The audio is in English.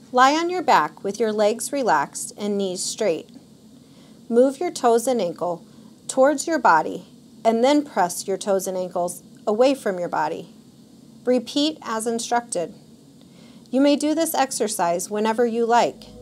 Lie on your back with your legs relaxed and knees straight. Move your toes and ankle towards your body and then press your toes and ankles away from your body. Repeat as instructed. You may do this exercise whenever you like.